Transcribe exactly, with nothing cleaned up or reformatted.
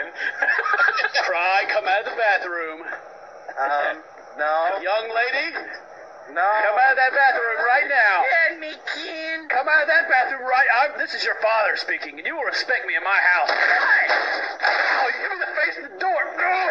Cry, come out of the bathroom. Um, no. Young lady, No. come out of that bathroom right now. Let me, Ken. Come out of that bathroom right. I'm, this is your father speaking, and you will respect me in my house. Oh, you give me the face of the door.